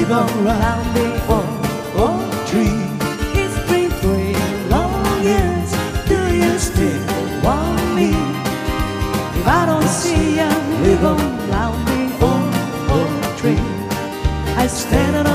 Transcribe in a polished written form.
live around the oak tree. It's been 3 long years. Do you still want me? If I don't see you live around the oak tree, I stand on